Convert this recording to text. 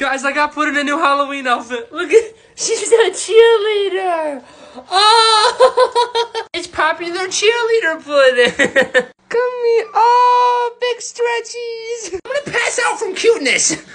Guys, I got put in a new Halloween outfit. Look at, she's a cheerleader. Oh, it's popular cheerleader pudding. Come here. Oh, big stretchies. I'm gonna pass out from cuteness.